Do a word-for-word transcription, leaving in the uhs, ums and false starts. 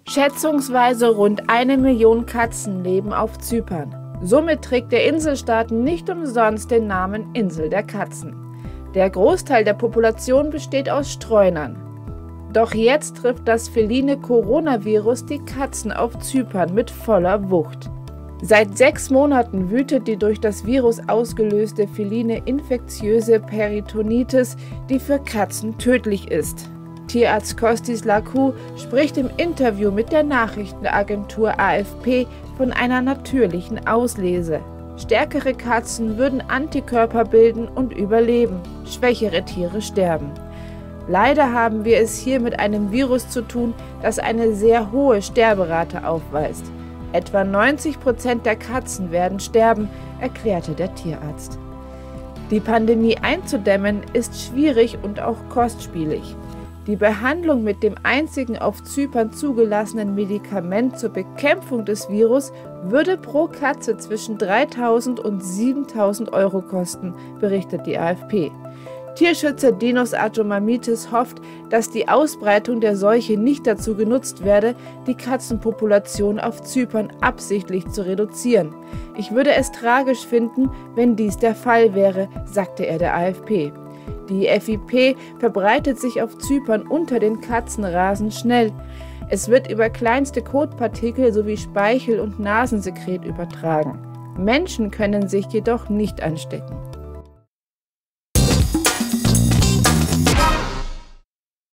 Schätzungsweise rund eine Million Katzen leben auf Zypern. Somit trägt der Inselstaat nicht umsonst den Namen Insel der Katzen. Der Großteil der Population besteht aus Streunern. Doch jetzt trifft das feline Coronavirus die Katzen auf Zypern mit voller Wucht. Seit sechs Monaten wütet die durch das Virus ausgelöste feline infektiöse Peritonitis, die für Katzen tödlich ist. Tierarzt Kostis Lakou spricht im Interview mit der Nachrichtenagentur A F P von einer natürlichen Auslese. Stärkere Katzen würden Antikörper bilden und überleben, schwächere Tiere sterben. Leider haben wir es hier mit einem Virus zu tun, das eine sehr hohe Sterberate aufweist. Etwa neunzig Prozent der Katzen werden sterben, erklärte der Tierarzt. Die Pandemie einzudämmen ist schwierig und auch kostspielig. Die Behandlung mit dem einzigen auf Zypern zugelassenen Medikament zur Bekämpfung des Virus würde pro Katze zwischen dreitausend und siebentausend Euro kosten, berichtet die A F P. Tierschützer Dinos Atomamitis hofft, dass die Ausbreitung der Seuche nicht dazu genutzt werde, die Katzenpopulation auf Zypern absichtlich zu reduzieren. Ich würde es tragisch finden, wenn dies der Fall wäre, sagte er der A F P. Die F I P verbreitet sich auf Zypern unter den Katzen rasend schnell. Es wird über kleinste Kotpartikel sowie Speichel- und Nasensekret übertragen. Menschen können sich jedoch nicht anstecken.